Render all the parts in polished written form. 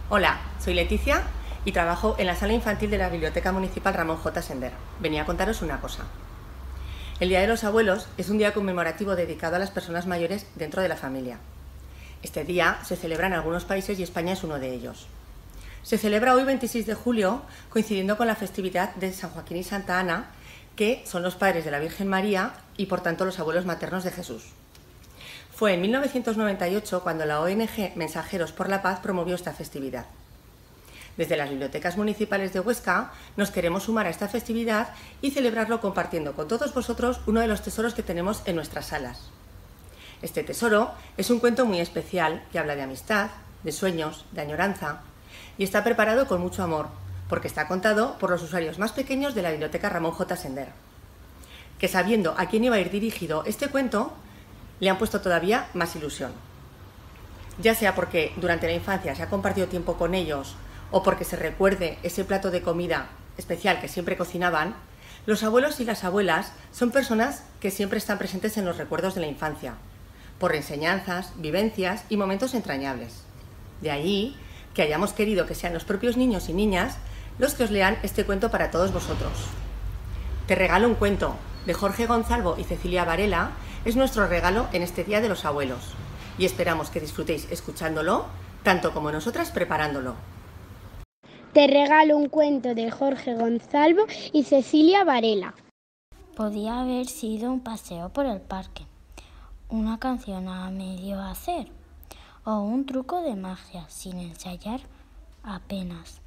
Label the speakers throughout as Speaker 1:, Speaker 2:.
Speaker 1: Hola, soy Leticia y trabajo en la sala infantil de la Biblioteca Municipal Ramón J. Sender. Venía a contaros una cosa. El Día de los Abuelos es un día conmemorativo dedicado a las personas mayores dentro de la familia. Este día se celebra en algunos países y España es uno de ellos. Se celebra hoy 26 de julio, coincidiendo con la festividad de San Joaquín y Santa Ana, que son los padres de la Virgen María y por tanto los abuelos maternos de Jesús. Fue en 1998 cuando la ONG Mensajeros por la Paz promovió esta festividad. Desde las bibliotecas municipales de Huesca nos queremos sumar a esta festividad y celebrarlo compartiendo con todos vosotros uno de los tesoros que tenemos en nuestras salas. Este tesoro es un cuento muy especial que habla de amistad, de sueños, de añoranza y está preparado con mucho amor porque está contado por los usuarios más pequeños de la Biblioteca Ramón J. Sender, que sabiendo a quién iba a ir dirigido este cuento, le han puesto todavía más ilusión. Ya sea porque durante la infancia se ha compartido tiempo con ellos o porque se recuerde ese plato de comida especial que siempre cocinaban, los abuelos y las abuelas son personas que siempre están presentes en los recuerdos de la infancia, por enseñanzas, vivencias y momentos entrañables. De ahí que hayamos querido que sean los propios niños y niñas los que os lean este cuento para todos vosotros. Te regalo un cuento, de Jorge Gonzalvo y Cecilia Varela, es nuestro regalo en este Día de los Abuelos y esperamos que disfrutéis escuchándolo, tanto como nosotras preparándolo.
Speaker 2: Te regalo un cuento de Jorge Gonzalvo y Cecilia Varela.
Speaker 3: Podía haber sido un paseo por el parque, una canción a medio hacer o un truco de magia sin ensayar apenas.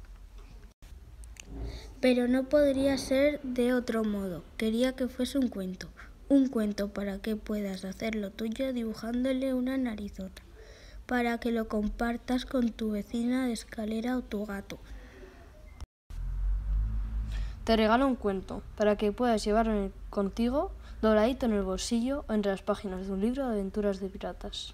Speaker 4: Pero no podría ser de otro modo. Quería que fuese un cuento para que puedas hacer lo tuyo dibujándole una narizota, para que lo compartas con tu vecina de escalera o tu gato.
Speaker 5: Te regalo un cuento para que puedas llevarlo contigo, dobladito en el bolsillo o entre las páginas de un libro de aventuras de piratas.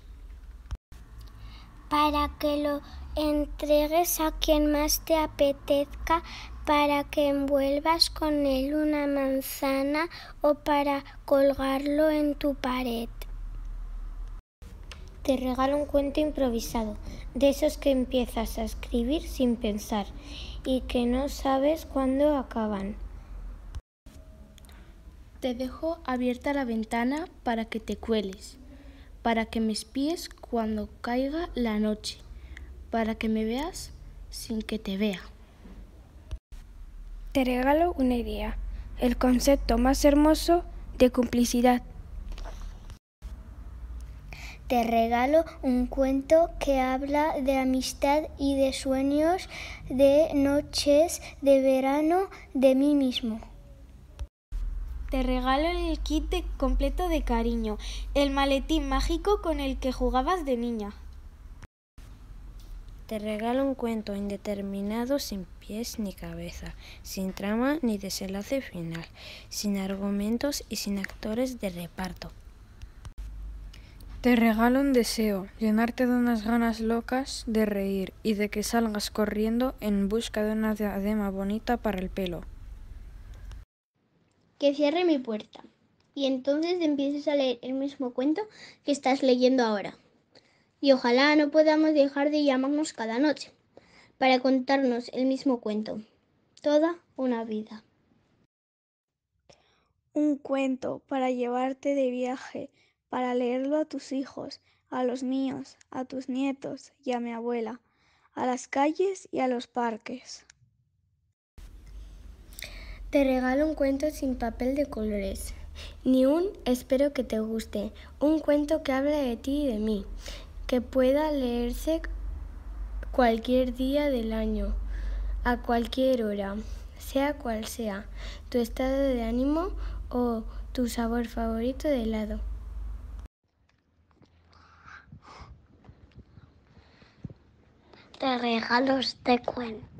Speaker 6: Para que lo entregues a quien más te apetezca, para que envuelvas con él una manzana o para colgarlo en tu pared.
Speaker 7: Te regalo un cuento improvisado, de esos que empiezas a escribir sin pensar y que no sabes cuándo acaban.
Speaker 4: Te dejo abierta la ventana para que te cueles, para que me espíes cuando caiga la noche, para que me veas sin que te vea.
Speaker 2: Te regalo una idea, el concepto más hermoso de complicidad.
Speaker 6: Te regalo un cuento que habla de amistad y de sueños, de noches de verano, de mí mismo.
Speaker 8: Te regalo el kit completo de cariño, el maletín mágico con el que jugabas de niña.
Speaker 9: Te regalo un cuento indeterminado sin pies ni cabeza, sin trama ni desenlace final, sin argumentos y sin actores de reparto.
Speaker 10: Te regalo un deseo, llenarte de unas ganas locas de reír y de que salgas corriendo en busca de una diadema bonita para el pelo.
Speaker 2: Que cierre mi puerta y entonces empieces a leer el mismo cuento que estás leyendo ahora. Y ojalá no podamos dejar de llamarnos cada noche para contarnos el mismo cuento. Toda una vida.
Speaker 11: Un cuento para llevarte de viaje, para leerlo a tus hijos, a los míos, a tus nietos y a mi abuela, a las calles y a los parques.
Speaker 7: Te regalo un cuento sin papel de colores, ni un espero que te guste, un cuento que habla de ti y de mí, que pueda leerse cualquier día del año, a cualquier hora, sea cual sea tu estado de ánimo o tu sabor favorito de helado.
Speaker 6: Te regalo este cuento